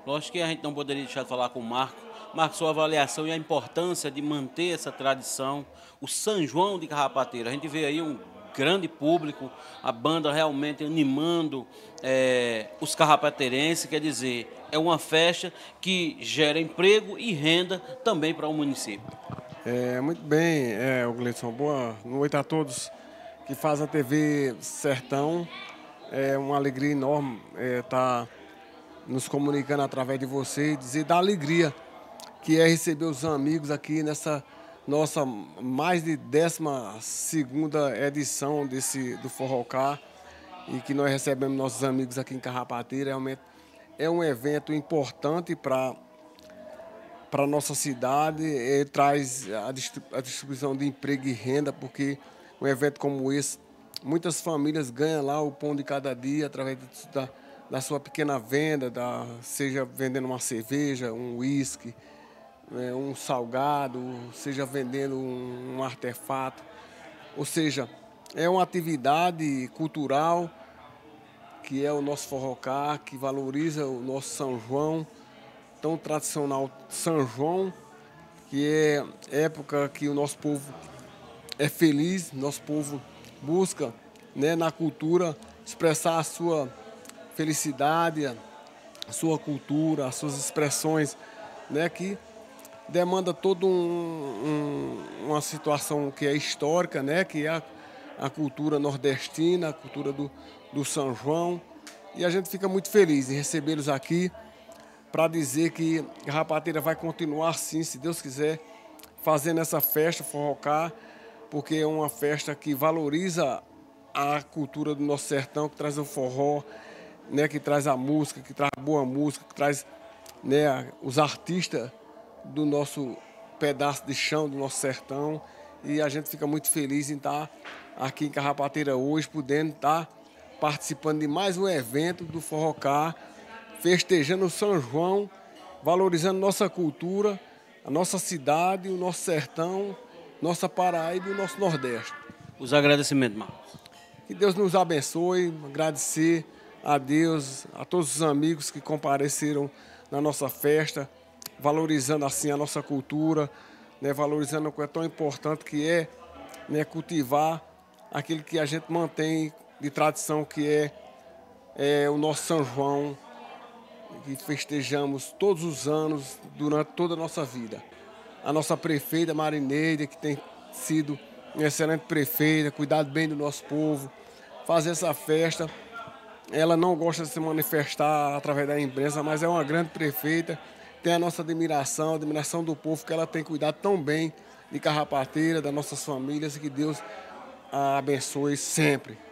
Lógico que a gente não poderia deixar de falar com o Marco. Marco, sua avaliação e a importância de manter essa tradição, o São João de Carrapateira. A gente vê aí um grande público, a banda realmente animando os carrapateirenses, quer dizer, é uma festa que gera emprego e renda também para o município. Muito bem, o Gleison. Boa noite a todos que fazem a TV Sertão. É uma alegria enorme estar nos comunicando através de você e dizer da alegria que é receber os amigos aqui nessa nossa mais de 12ª edição do Forrocá e que nós recebemos nossos amigos aqui em Carrapateira. Realmente é um evento importante para a nossa cidade, traz a distribuição de emprego e renda, porque um evento como esse, muitas famílias ganham lá o pão de cada dia através da sua pequena venda, seja vendendo uma cerveja, um uísque, um salgado, seja vendendo um artefato. Ou seja, é uma atividade cultural que é o nosso forrocá, que valoriza o nosso São João, tão tradicional São João, que é época que o nosso povo é feliz, nosso povo busca, né, na cultura expressar a sua felicidade, a sua cultura, as suas expressões, né, que demanda toda uma situação que é histórica, né, que é a cultura nordestina, a cultura do São João. E a gente fica muito feliz em recebê-los aqui para dizer que a Rapateira vai continuar assim, se Deus quiser, fazendo essa festa Forrocá, porque é uma festa que valoriza a cultura do nosso sertão, que traz o forró, né, que traz a música, que traz boa música, que traz, né, os artistas do nosso pedaço de chão, do nosso sertão. E a gente fica muito feliz em estar aqui em Carrapateira hoje, podendo estar participando de mais um evento do Forrocá, festejando o São João, valorizando nossa cultura, a nossa cidade, o nosso sertão, nossa Paraíba e o nosso Nordeste. Os agradecimentos, Marcos. Que Deus nos abençoe, agradecer a Deus, a todos os amigos que compareceram na nossa festa, valorizando assim a nossa cultura, né, valorizando o que é tão importante que é, né, cultivar aquilo que a gente mantém de tradição, que é o nosso São João, que festejamos todos os anos, durante toda a nossa vida. A nossa prefeita Marineide, que tem sido uma excelente prefeita, cuidado bem do nosso povo, fazer essa festa. Ela não gosta de se manifestar através da imprensa, mas é uma grande prefeita, tem a nossa admiração, a admiração do povo, que ela tem cuidado tão bem de Carrapateira, das nossas famílias, e que Deus a abençoe sempre.